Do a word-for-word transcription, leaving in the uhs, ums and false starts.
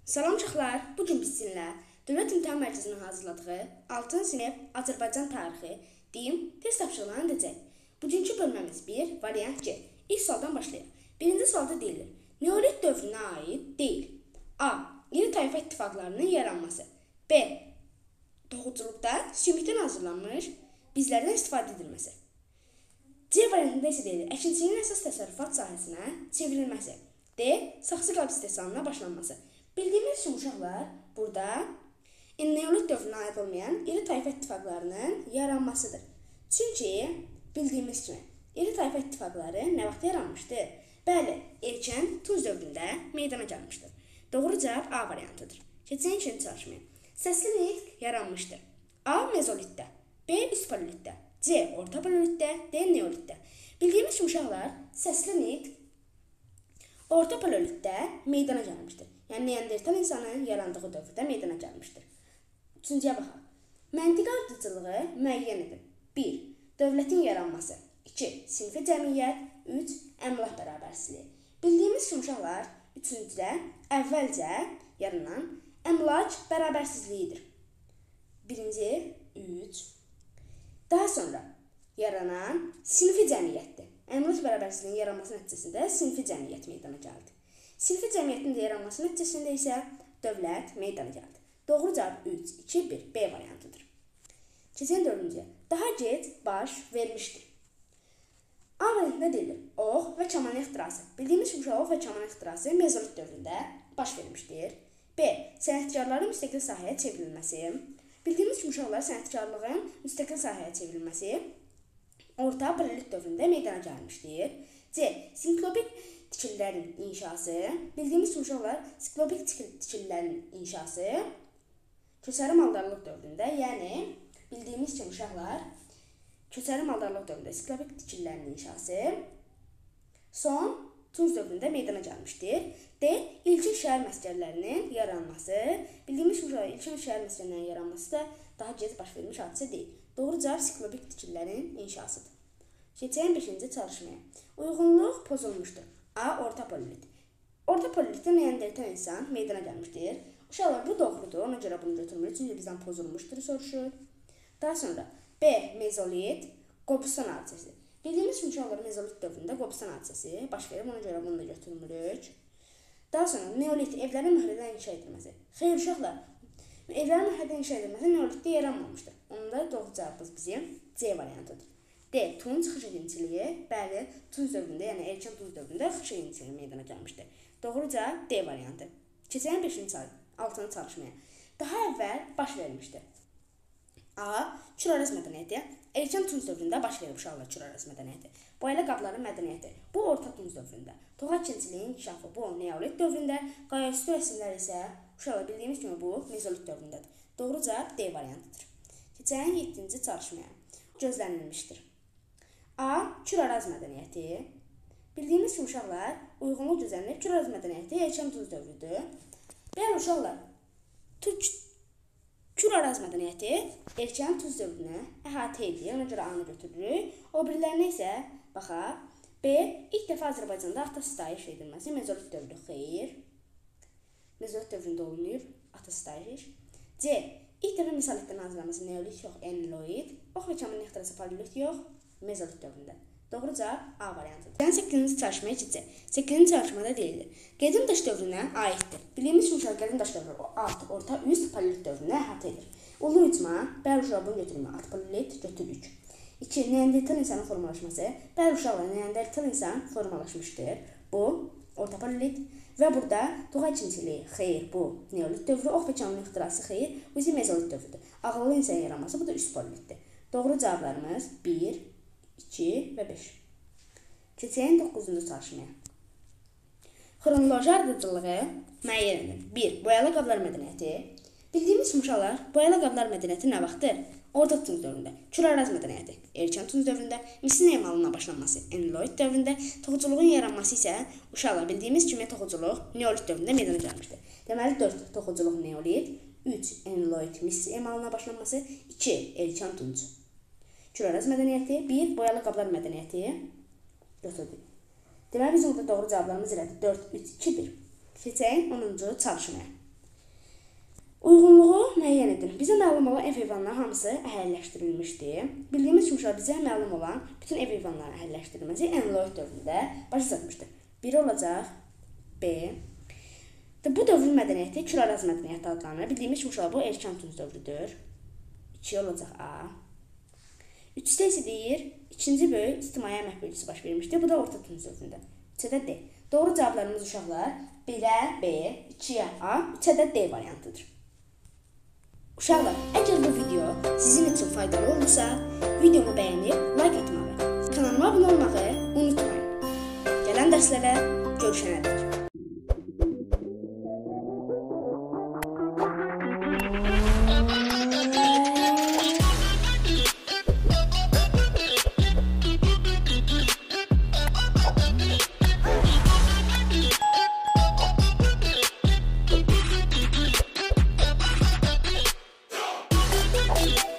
Salam uşaqlar, bugün biz sizinlə Dövlət İmtahan Mərkəzinin hazırladığı altıncı sinif Azərbaycan tarixi din test tapşırıqlarını edəcək. Bugünkü bölməmiz bir, variant C. İlk sualdan başlayaq. Birinci sualda deyilir, Neolit dövrünə aid deyil. A. Yeni tayfa ittifaqlarının yaranması. B. Toxuculuqda sümükdən hazırlanmış bizlərdən istifadə edilməsi. C variantında isə deyilir, əkinçiliyin əsas təsərrüfat sahəsinə çevrilməsi. D. Saxsı qab istehsalına başlanması. Bildiyimiz üçün uşaqlar burada Neolit dövrünə aid olmayan iri tayfa ittifaqlarının yaranmasıdır. Çünki bildiyimiz kimi iri tayfa ittifaqları nə vaxt yaranmışdır? Bəli, erkən Tunc dövründə meydana gəlmişdir. Doğru cavab A variantıdır. Keçən ikinci çalışmaya. Səsli nitq yaranmışdır. A. Mezolitdə, B. Üst paleolitdə, C. Orta paleolitdə, D. Neolitdə. Bildiyimiz kimi uşaqlar səsli nitq Orta paleolitdə meydana gəlmişdir. Yəni, Neandertal insanın yarandığı dövrdə meydana gəlmişdir. Üçüncüyə baxaq. Məntiqi ardıcılığı müəyyən edin. bir. Dövlətin yaranması. iki. Sinfi cəmiyyət. üç. Əmlak bərabərsizliyi. Bildiyimiz kimi uşaqlar, üçüncüdə əvvəlcə yaranan əmlak bərabərsizliyidir. Birinci, üç. Daha sonra yaranan sinfi cəmiyyətdir. Əmlak bərabərsizliyinin yaranması nəticəsində sinfi cəmiyyət meydana gəldi. Sinfi cəmiyyətin də yaranması nəticəsində isə dövlət meydana gəldi. Doğru cavab üç, iki, bir, B variantıdır. Keçən dördüncüyə. Daha gec baş vermişdir. A variantında deyilir, ox və kaman ixtirası. Bildiyimiz kimi ox və kaman ixtirası mezolit dövründə baş vermişdir. B. Sənətkarların müstəqil sahəyə çevrilməsi. Bildiyimiz kimi uşaqlar sənətkarlığın müstəqil sahəyə çevrilməsi orta paleolit dövründə meydana gəlmişdir. C. Siklopik tikililərin inşası. Bildiyimiz kimi uşaqlar siklopik tikililərin inşası köçəri maldarlıq dövründə, yəni bildiyimiz kimi uşaqlar köçəri maldarlıq dövründə siklopik tikililərin inşası son Tunc dövründə meydana gəlmişdir. D. İlkin şəhər məskənlərinin yaranması. Bildiyimiz kimi uşaqlar ilkin şəhər məskənlərinin yaranması da daha gec baş vermiş hadisə deyil. Doğru cavab siklopik tikililərin inşasıdır. Keçən beşinci çalışmaya. Uyğunluq pozulmuşdur. A. Orta paleolit. Orta paleolitdə Neandertal insan meydana gəlmişdir. Uşaqlar, bu doğrudur, ona görə bunu götürmürük, çünki bizdən pozulmuşdur soruşur. Daha sonra B. Mezolit, Qobustan hadisəsi. Bildiyimiz kimi uşaqlar mezolit dövründə Qobustan hadisəsi baş verir, ona görə bunu da götürmürük. Daha sonra Neolit, evlərin mühərrədən inşa edilməsi. Xeyr uşaqlar, evlərin mühərrədən inşa edilməsi Neolitdə yaranmamışdır. Onun da doğru cavabımız bizim C variantıdır. D. Tunc xış əkinçiliyi. Bəli, Tunc dövründə, yəni erkən Tunc dövründə xış əkinçiliyi meydana gəlmişdir. Doğru cavab D variantı. Keçən beşinci altıncı çalışmaya. Daha əvvəl baş vermişdir. A. Kür-Araz mədəniyyəti. Erkən Tunc dövründə baş verib uşaqlar Kür-Araz mədəniyyəti. Boyalı qabların mədəniyyəti. Bu orta Tunc dövründə. Toxa əkinçiliyin inkişafı bu Neolit dövründə. Qayaüstü rəsmlər isə uşaqlar bildiyimiz kimi bu Mezolit dövründədir. Doğru cavab D variantıdır. Keçən yeddinci çalışmaya. Gözlənilmişdir. A. Kür-Araz mədəniyyəti. Bildiyimiz kimi uşaqlar uyğunluq gözlənilir. Kür-Araz mədəniyyəti erkən Tunc dövrüdür. Bəli uşaqlar, Kür-Araz mədəniyyəti erkən Tunc dövrünü əhatə edir, ona görə A-nı götürürük. O birilərinə isə baxaq. B. İlk dəfə Azərbaycanda ata sitayiş edilməsi mezolit dövrü. Xeyr. Mezolit dövründə olunur ata sitayiş. C. İlk dəfə mesolitdən hazırlanması neolit yox, enloid. Ox və kaman ixtirası paleolit yox, mezolit dövründə. Doğru cavab A variantıdır. Yəni səkkizinci çalışmaya keçəcək. səkkizinci çalışmada deyilir. Qədim daş dövrünə aiddir. Bildiyimiz kimi qədim daş dövrü alt, orta, üst paleolit dövrünə əhatə edir. Ulu icma, bəli uşaqlar bunu götürmə, alt paleolit götürürük. iki. Neandertal insanın formalaşması. Bəli uşaqlar, Neandertal insan formalaşmışdır. Bu orta paleolit və burada toxa əkinçiliyi, xeyr, bu neolit dövrü, ox və kaman ixtirası, xeyr, bu isə mezolit dövrüdür. Ağıllı insan yaranması, bu da üst paleolitdir. Doğru cavablarımız bir, iki və beş. Keçən doqquzuncu çalışmaya. Xronoloji ardıcılığı müəyyən edin. bir. Boyalı qablar mədəniyyəti. Bildiyimiz kimi uşaqlar, boyalı qablar mədəniyyəti nə vaxtdır? Orta Tunc dövründə. Kür-Araz mədəniyyəti erkən Tunc dövründə, misin emalına başlanması Enloid dövründə, toxuculuğun yaranması isə uşaqlar bildiyimiz kimi toxuculuq Neolit dövründə meydana gəlmişdir. Deməli dörd. Toxuculuq Neolit, üç. Enloid mis emalına başlanması, iki. Erkən Tunc. Kür-Araz mədəniyyəti, bir. Boyalı qablar mədəniyyəti götürdük. Deməli, bizim burada doğru cavablarımız elədir. dörd, üç, iki, bir. Keçək onuncu çalışmaya. Uyğunluğu müəyyən edin. Bizə məlum olan ev heyvanları hamısı əhəlləşdirilmişdir. Bildiyimiz kimi uşaqlar bizə məlum olan bütün ev heyvanların əhəlləşdirilməsi eneloid dövründə başa çatmışdır. Biri olacaq B. Bu dövrün mədəniyyəti Kür-Araz mədəniyyəti adlanır. Bildiyimiz kimi uşaqlar bu erkən tunc dövrüdür. iki olacaq A. üçdə isə deyir, ikinci böyük ictimai əmək bölgüsü baş vermişdir. Bu da orta tunc dövründə. üçdə D. Doğru cavablarımız uşaqlar birə B, ikiyə A, üçə də D variantıdır. Uşaqlar, əgər bu video sizin üçün faydalı olursa, videomu bəyənib, like atmağı, kanalıma abunə olmağı unutmayın. Gələn dərslərə görüşənə dək. We'll be right back.